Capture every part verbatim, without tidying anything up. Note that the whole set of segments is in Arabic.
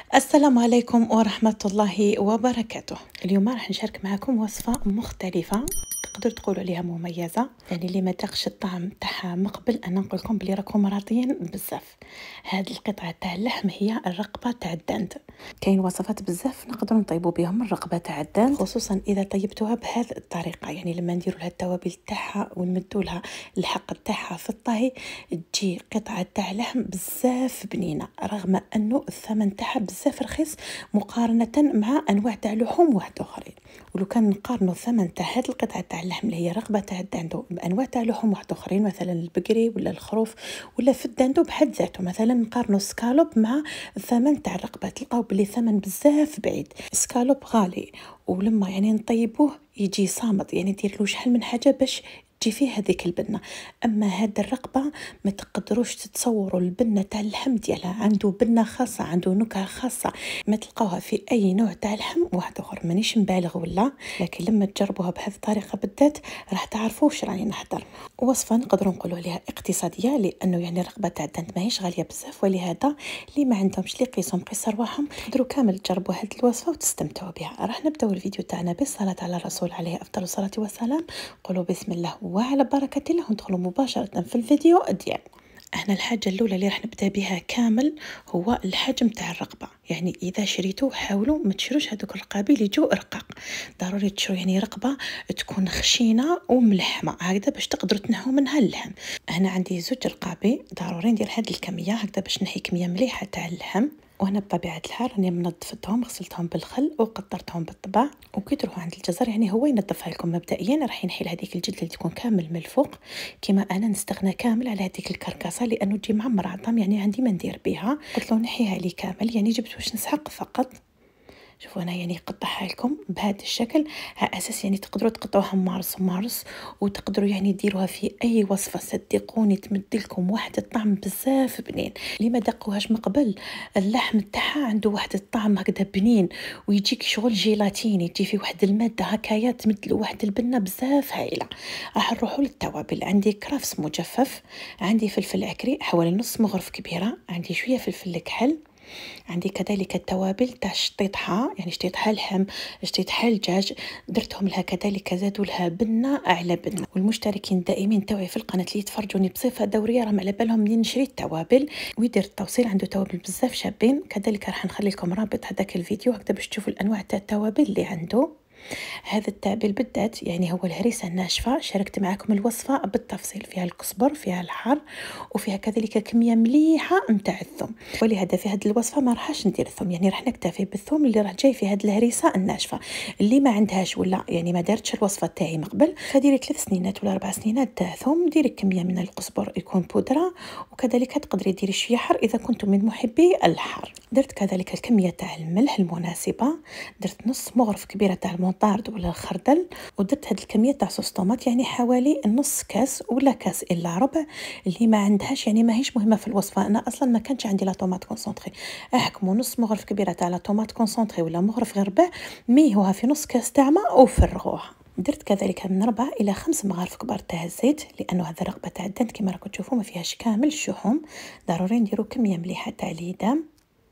السلام عليكم ورحمة الله وبركاته. اليوم راح نشارك معكم وصفة مختلفة تقدر تقولوا عليها مميزة، يعني اللي ما ذاقش الطعم تاعها من قبل انا نقول لكم بلي راكم راضيين بزاف. هاد القطعة تاع اللحم هي الرقبة تاع الدند. كاين وصفات بزاف نقدروا نطيبوا بهم الرقبة تاع الدند، خصوصا اذا طيبتوها بهذه الطريقة، يعني لما نديروا لها التوابل تاعها ونمدوا لها الحق تاعها في الطهي تجي قطعة تاع لحم بزاف بنينة، رغم انه الثمن تاعها بزاف رخيص مقارنة مع انواع تاع لحوم واحد اخرين. ولو كان نقارنوا الثمن تاع هاد القطعة تاع اللحم اللي هي رقبة تاع الدندو بانواع تاع لحوم واحد اخرين، مثلا البقري ولا الخروف ولا في الدندو بحد ذاته، مثلا نقارنوا سكالوب مع الثمن تاع الرقبة تلقاو بلي ثمن بزاف بعيد. سكالوب غالي، ولما يعني نطيبوه يجي صامد، يعني دير له شحال من حاجة باش تجي فيه هذيك البنه. اما هاد الرقبه ما تقدروش تتصوروا البنه تاع اللحم ديالها، عنده بنه خاصه، عنده نكهه خاصه ما تلقاوها في اي نوع تاع لحم واحد اخر. مانيش مبالغ ولا، لكن لما تجربوها بهذه الطريقه بالذات راح تعرفوا واش راني نحضر. وصفه نقدروا نقولوا عليها اقتصاديه، لانه يعني الرقبه تاع الدند ماهيش غاليه بزاف، ولهذا اللي ما عندهمش اللي يقيسهم قيس رواحهم تقدروا كامل تجربوا هذه الوصفه وتستمتعوا بها. راح نبداو الفيديو تاعنا بالصلاه على الرسول عليه افضل الصلاه والسلام. قولوا بسم الله وعلى بركة الله وندخلوا مباشرة في الفيديو ديالنا. احنا الحاجة الأولى اللي راح نبدأ بها كامل هو الحجم تاع الرقبة. يعني إذا شريتوه حاولوا ما تشروش هذوك الرقابي اللي جو رقاق، ضروري تشرو يعني رقبة تكون خشينة وملحمة هكذا باش تقدروا تنحوا منها اللحم. أنا عندي زوج رقابي، ضروري ندير هذه الكمية هكذا باش نحي كمية مليحة تاع اللحم. وانا بطبيعه الحال راني منظفتهم، غسلتهم بالخل وقطرتهم بالطباع، وكي تروحوا عند الجزار يعني هو ينظفها لكم. مبدئيا راح ينحي هذيك الجلد اللي تكون كامل من الفوق، كما انا نستغنى كامل على هذيك الكركاسه لانه تجي معمر عظام، يعني عندي ما ندير بها. قلت له نحيها لي كامل، يعني جبت واش نسحق فقط. شوفوا انا يعني قطعها لكم بهذا الشكل على اساس يعني تقدروا تقطعوها مارس مارس، وتقدروا يعني ديروها في اي وصفه. صدقوني تمد لكم واحد الطعم بزاف بنين. اللي ما دقوهاش من قبل، اللحم تاعها عنده واحد الطعم هكذا بنين، ويجيك شغل جيلاتيني، تجي فيه واحد الماده هكايا تمد له واحد البنه بزاف هايله. راح نروحوا للتوابل. عندي كرفس مجفف، عندي فلفل عكري حوالي نص مغرف كبيره، عندي شويه فلفل كحل، عندي كذلك التوابل تاع شطيطها، يعني شطيطها لحم، شطيطها الدجاج، درتهم لها كذلك، زادوا لها بنه على بنه. والمشتركين الدائمين توعي في القناه اللي يتفرجوني بصفه دوريه راهم على بالهم منين نشري التوابل. ويدير التوصيل عنده توابل بزاف شابين، كذلك راح نخلي لكم رابط هذاك الفيديو هكذا باش تشوفوا الانواع تاع التوابل اللي عنده. هذا التابل بالذات يعني هو الهريسه الناشفه، شاركت معكم الوصفه بالتفصيل، فيها الكزبر، فيها الحار، وفيها كذلك كميه مليحه نتاع الثوم. ولهذا في هذه الوصفه ما راحش ندير الثوم، يعني راح نكتفي بالثوم اللي راه جاي في هذه الهريسه الناشفه. اللي ما عندهاش ولا يعني ما دارتش الوصفه تاعي من قبل، فديري ثلاث سنينات ولا اربع سنينات تاع ثوم، ديري كميه من الكزبر يكون بودره، وكذلك تقدري ديري شويه حار اذا كنتم من محبي الحار. درت كذلك الكميه تاع الملح المناسبه، درت نص مغرف كبيره تاع المطارد ولا الخردل، ودرت هذه الكميه تاع صوص طوماط، يعني حوالي نص كاس ولا كاس الا ربع. اللي ما عندهاش يعني ماهيش مهمه في الوصفه، انا اصلا ما كانش عندي لا طوماط كونسونطري. احكموا نص مغرف كبيره تاع لا طوماط كونسونطري ولا مغرف غير ربع، ميهوها في نص كاس تاع ماء وفرغوها. درت كذلك من ربع الى خمس مغارف كبار تاع الزيت، لانه هذا الرقبه تاع الدند كما راكم تشوفوا ما فيهاش كامل الشحوم، ضروري نديروا كميه مليحه تاع الهدام.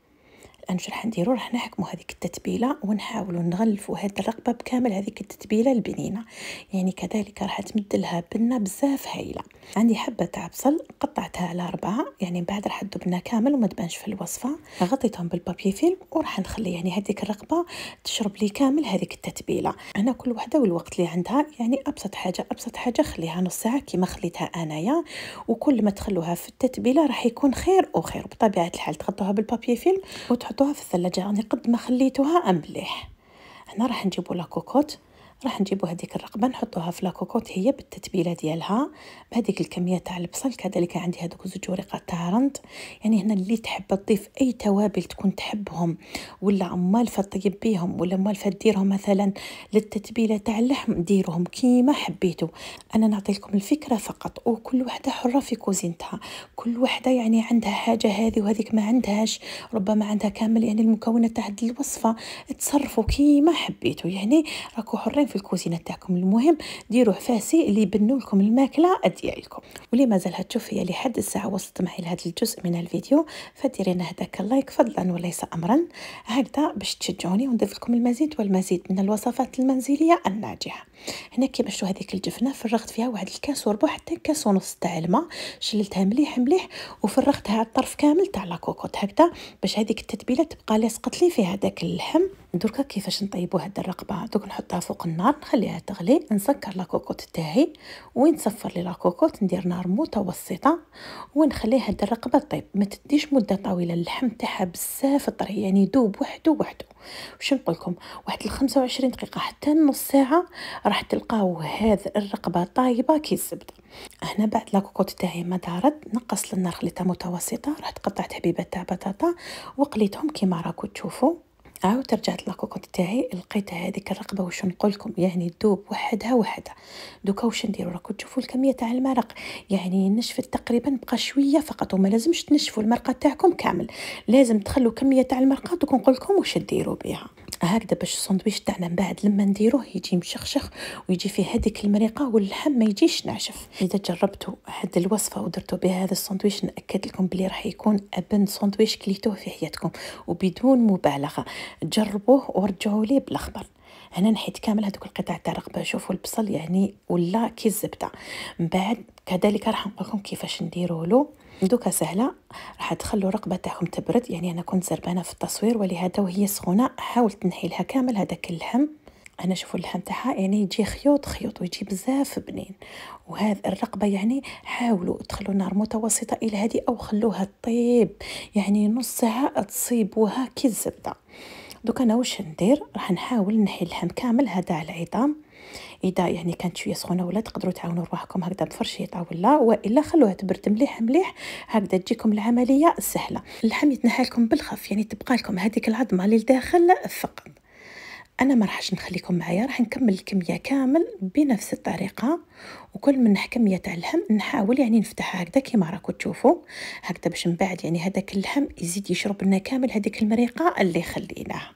الان راح نديرو راح نحكموا هذيك التتبيله ونحاولوا نغلفوا هذه الرقبه بكامل هذيك التتبيله البنينه، يعني كذلك راح تمد لها بنه بزاف هايله. عندي حبه تاع بصل قطعتها على اربعه، يعني بعد راح تذوبنا كامل وما تبانش في الوصفه. غطيتهم بالبابي فيلم وراح نخلي يعني هذيك الرقبه تشرب لي كامل هذيك التتبيله. انا كل وحده والوقت اللي عندها، يعني ابسط حاجه ابسط حاجه خليها نص ساعه كما خليتها انايا، وكل ما تخلوها في التتبيله راح يكون خير وخير. بطبيعه الحال تغطوها بالبابي فيلم وتحطوها في الثلاجه، يعني قد ما خليتوها مليح. هنا راح نجيبوا لا كوكوت، راح نجيبوا هذيك الرقبه نحطوها في لاكوكوت هي بالتتبيله ديالها بهذيك الكميه تاع البصل. كذلك عندي هذوك زوج ورقات تاع رند، يعني هنا اللي تحب تضيف اي توابل تكون تحبهم ولا مالفه طيب بيهم ولا مالفه ديرهم مثلا للتتبيله تاع اللحم، ديروهم كيما حبيتوا. انا نعطي لكم الفكره فقط، وكل وحده حره في كوزينتها، كل وحده يعني عندها حاجه هذه وهذيك ما عندهاش، ربما عندها كامل يعني المكونات تاع الوصفه. تصرفوا كيما حبيتوا، يعني راكو حرين في الكوزينه تاعكم. المهم ديروا فاسي اللي يبنوا لكم الماكله ديالكم. واللي مازال تشوف هي لحد الساعه وصلت معي لهذا الجزء من الفيديو، فديرينا هذاك اللايك فضلا وليس امرا، هكذا باش تشجعوني ونضيف لكم المزيد والمزيد من الوصفات المنزليه الناجحه. هنا كيما شفتوا هذيك الجفنه فرغت فيها واحد الكاس وربع حتى كاس ونص تاع الماء، شللتها مليح مليح وفرغتها على الطرف كامل تاع لاكوكوط هكذا باش هذيك التتبيله تبقى لاصقت لي في هذاك اللحم. دركا كيفاش نطيبوا هاد الرقبه، دوك نحطها فوق النار نخليها تغلي، نسكر لاكوكوط تاعي وين تصفر لي لاكوكوط ندير نار متوسطه ونخلي هاد الرقبه طيب. ما تديش مده طويله، اللحم تاعها بزاف طري يعني يذوب وحده وحده. واش نقول لكم واحد ال خمسة وعشرين دقيقه حتى نص ساعه راح تلقاو هذه الرقبه طايبه كي الزبده. هنا بعد لاكوكوط تاعي ما دارت نقص النار خليتها متوسطه، رحت قطعت حبيبات تاع بطاطا وقليتهم كيما راكم تشوفوا. عاود رجعت لاكوكوط تاعي لقيت هذيك الرقبه واش نقول لكم يعني تذوب وحدها وحدها. دوكا واش نديروا راكم تشوفوا الكميه تاع المرق يعني نشفت تقريبا بقى شويه فقط، وما لازمش تنشفوا المرقه تاعكم كامل، لازم تخلوا كميه تاع المرقه دوك نقول لكم واش ديروا بها هكذا باش الساندويش تاعنا من بعد لما نديروه يجي مشخشخ ويجي فيه هذيك المريقه واللحم ما يجيش ناشف. اذا جربتوا هذه الوصفه ودرتوا بها هذا الساندويش ناكد لكم بلي راح يكون ابن ساندويش كليتوه في حياتكم وبدون مبالغه. جربوه ورجعوا لي بالاخبار. هنا نحيت كامل هذوك القطع تاع الرقبه، شوفوا البصل يعني ولا كي الزبده. من بعد كذلك راح نقول لكم كيفاش نديروا له. دوكا سهله، راح تخلوا الرقبه تاعكم تبرد، يعني انا كنت زربانه في التصوير ولهذا وهي سخونه حاولت نحي لها كامل هذاك اللحم. انا شوفوا اللحم تاعها يعني يجي خيوط خيوط ويجي بزاف بنين. وهذا الرقبه يعني حاولوا تخلوا النار متوسطه الى هادي او خلوها تطيب يعني نص ساعه تصيبوها كي الزبده. دوك انا واش ندير راح نحاول نحي اللحم كامل هذا على العظام. اذا يعني كانت شويه سخونه ولا تقدروا تعاونوا رواحكم هكذا بفرشيطه ولا والا خلوها تبرد مليح مليح هكذا تجيكم العمليه سهله. اللحم يتنحى لكم بالخف يعني تبقى لكم هذيك العظمه اللي لداخل فقط. انا ما راحش نخليكم معايا، راح نكمل الكميه كامل بنفس الطريقه، وكل من كميه تاع اللحم نحاول يعني نفتحها هكذا كيما راكم تشوفوا هكذا باش من بعد يعني هذاك اللحم يزيد يشرب لنا كامل هذيك المريقه اللي خليناها.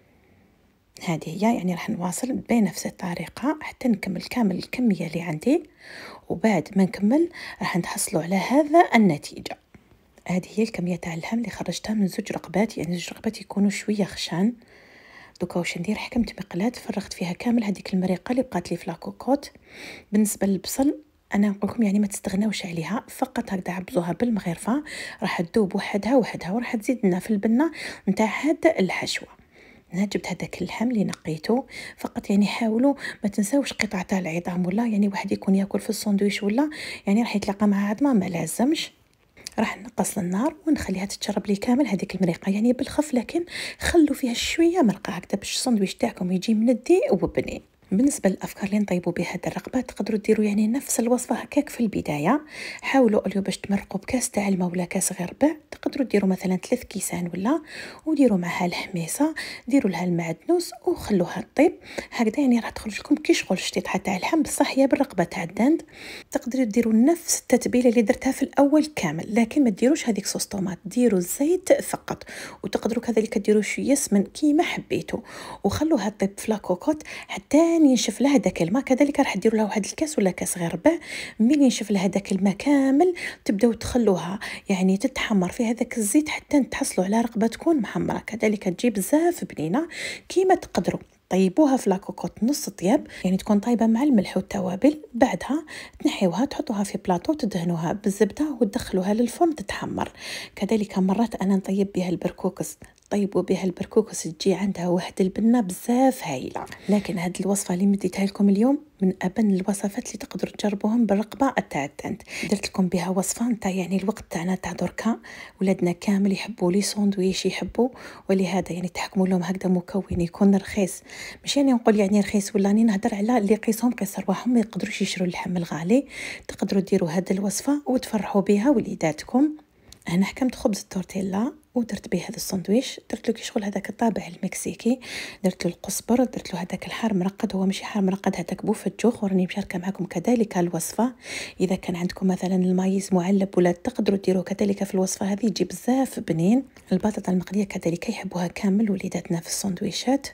هذه هي يعني راح نواصل بنفس الطريقه حتى نكمل كامل الكميه اللي عندي، وبعد ما نكمل راح نحصلوا على هذا النتيجه. هذه هي الكميه تاع اللحم اللي خرجتها من زوج رقبات، يعني زوج رقبات يكونوا شويه خشان. دوكا واش ندير حكمت مقلاة فرغت فيها كامل هذيك المريقه اللي بقات لي في لاكوكوط. بالنسبه للبصل انا نقول لكم يعني ما تستغناوش عليها، فقط هكذا عبزوها بالمغرفه راح تذوب وحدها وحدها وراح تزيد لنا في البنه نتاع هذا الحشوه. انا جبت هذاك اللحم اللي نقيته فقط، يعني حاولوا ما تنساوش قطعه تاع العظام ولا يعني واحد يكون ياكل في الساندويش ولا يعني راح يتلاقى مع عظمه ما لازمش. راح نقص النار ونخليها تتشرب لي كامل هذيك المريقه يعني بالخف، لكن خلوا فيها شويه مرقه هكذا باش الساندويش تاعكم يجي مندي وبنين. بالنسبه للافكار اللي نطيبوا بها هذه الرقبه تقدروا ديروا يعني نفس الوصفه هكاك في البدايه. حاولوا اليوم باش تمرقوا بكاس تاع الماء ولا كاس غير ربع، تقدروا ديروا مثلا ثلاث كيسان ولا، وديروا معها الحميصه ديروا لها المعدنوس وخلوها طيب هكذا يعني راح تخرج لكم كي شغل شطيطه تاع اللحم بصح هي بالرقبه تاع الدند. تقدروا ديروا نفس التتبيله اللي درتها في الاول كامل، لكن ما ديروش هذيك صوص طوماط، ديروا الزيت فقط، وتقدروا كذلك ديروا شويه سمن كيما حبيتوا وخلوها طيب في لاكوكوط حتى ينشف لها داك الماء. كذلك راح ديروا لها واحد الكاس ولا كاس غير ربع، ملي ينشف لها داك الماء كامل تبداو تخلوها يعني تتحمر في هذاك الزيت حتى تحصلوا على رقبه تكون محمره. كذلك تجي بزاف بنينه كيما تقدروا طيبوها في لاكوكوط نص طياب يعني تكون طايبه مع الملح والتوابل. بعدها تنحيوها تحطوها في بلاطو تدهنوها بالزبده وتدخلوها للفرن تتحمر. كذلك مرات انا نطيب بها البركوكس، طيبوا بها البركوكس تجي عندها واحد البنه بزاف هايله. لكن هذه الوصفه اللي مديتها لكم اليوم من ابن الوصفات اللي تقدروا تجربوهم بالرقبه تاع الدند. درت لكم بها وصفه نتاع يعني الوقت تاعنا تاع دركا، ولادنا كامل يحبوا لي ساندويش يحبوا، ولهذا يعني تحكموا لهم هكذا مكون يكون رخيص. مش يعني نقول يعني رخيص ولا راني نهضر على اللي قيسهم قيس رواحهم ما يقدروش يشروا اللحم الغالي. تقدروا ديروا هذه الوصفه وتفرحوا بها وليداتكم. انا حكمت خبز التورتيلا ودرت به هذا الساندويش، درت له كي شغل هذاك الطابع المكسيكي، درت له القزبر، درت له هذاك الحار مرقد، هو ماشي حار مرقد هذاك بوف الجوخ، وراني مشاركه معكم كذلك الوصفه. اذا كان عندكم مثلا المايز معلب ولا تقدروا ديروه كذلك في الوصفه هذه يجي بزاف بنين. البطاطا المقليه كذلك يحبوها كامل وليداتنا في الساندويشات.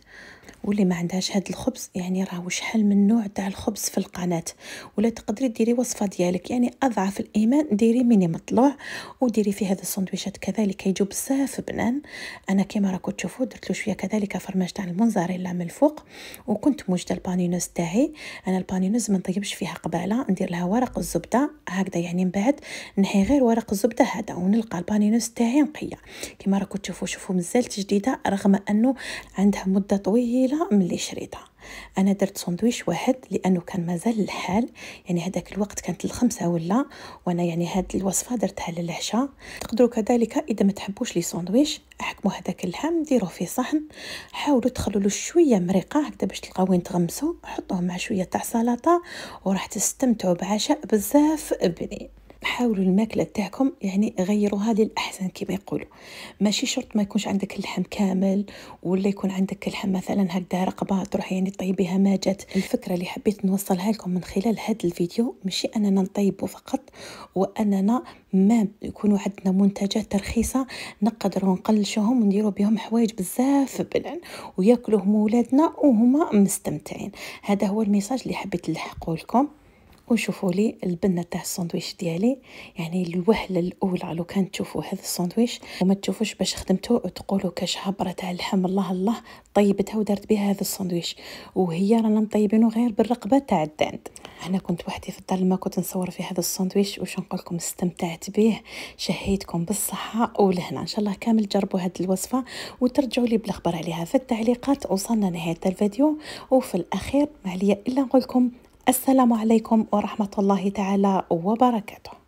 واللي ما عندهاش هاد الخبز يعني راهو شحال من نوع تاع الخبز في القناه، ولا تقدري ديري وصفه ديالك يعني اضعف الايمان ديري ميني مطلوع وديري فيه هذا السندويشات كذلك يجوا بزاف بنان. انا كما راكم تشوفوا درت له شويه كذلك فرماج تاع المونزاريلا من الفوق، وكنت موجده البانينوز تاعي. انا البانينوز ما نطيبش فيها قباله، ندير لها ورق الزبده هكذا يعني من بعد نحي غير ورق الزبده هذا ونلقى البانينوز تاعي نقيه كما راكم تشوفوا. شوفوا مازالت جديده رغم انه عندها مده طويله من اللي شريتها. انا درت سندويش واحد لانه كان مازال الحال، يعني هذاك الوقت كانت الخمسة ولا، وانا يعني هاد الوصفه درتها للعشاء. تقدروا كذلك اذا ما تحبوش لي سندويش احكموا هذاك اللحم ديروه في صحن، حاولوا تخلوا له شويه مرقه هكذا باش تلقاو وين تغمسوا، حطوه مع شويه تاع سلطه وراح تستمتعوا بعشاء بزاف بنين. حاولوا الماكله تاعكم يعني غيروها للاحسن كما يقولوا، ماشي شرط ما يكونش عندك اللحم كامل ولا يكون عندك اللحم مثلا هكذا رقبه تروح يعني طيبيها ما جات. الفكره اللي حبيت نوصلها لكم من خلال هذا الفيديو ماشي اننا نطيبوا فقط، واننا ما يكونوا عندنا منتجات رخيصه نقدروا نقلشوهم ونديروا بهم حوايج بزاف بنان وياكلوهم ولادنا وهما مستمتعين. هذا هو الميساج اللي حبيت نلحقه لكم. وشوفوا لي البنه تاع الساندويتش ديالي، يعني الوهله الاولى لو كان تشوفوا هذا الساندويتش وما تشوفوش باش خدمته وتقولوا كاش هبره تاع اللحم الله الله طيبتها ودارت بها هذا الساندويتش، وهي رانا مطيبينه غير بالرقبه تاع الدند. انا كنت وحدي في الدار لما كنت نصور في هذا الساندويتش وش نقول لكم استمتعت به. شهيتكم بالصحه والهنا، ان شاء الله كامل جربوا هذه الوصفه وترجعوا لي بالاخبار عليها في التعليقات. وصلنا نهايه الفيديو، وفي الاخير ما عليا الا نقول لكم السلام عليكم ورحمة الله تعالى وبركاته.